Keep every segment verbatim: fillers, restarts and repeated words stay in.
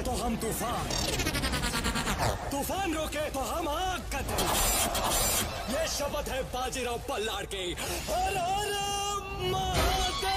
तो हम तूफान, तूफान रोके तो हम आग का तेल। ये शपथ है बाजीराव पल्लाड़ की। हर हर महादेव।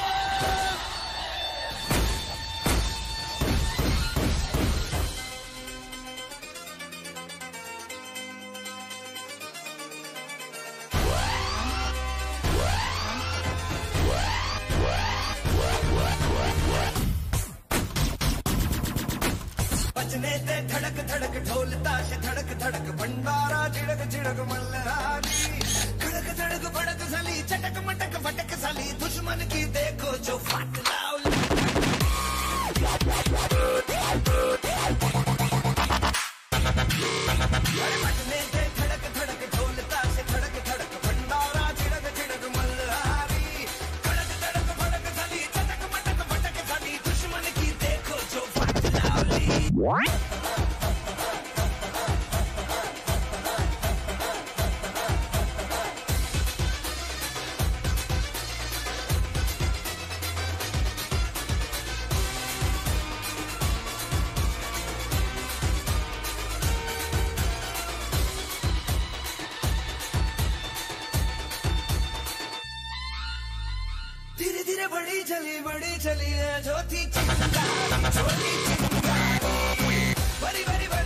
बजने ते धड़क धड़क ढोल ताश धड़क धड़क भंडारा झिड़क झिड़क मल्हारी। खड़क धड़क भड़क साली चटक मटक फटक साली दुश्मन की देखो जो फट लाउली। बजने ते धड़क धड़क ढोल ताश धड़क धड़क भंडारा झिड़क झिड़क मल्हारी। खड़क धड़क भड़क साली चटक मटक फटक साली दुश्मन की देखो जो फट लाउली। धीरे धीरे बड़ी चली बड़ी चली है ज्योति चिंगारी, ज्योति चिंगारी। बड़ी बड़ी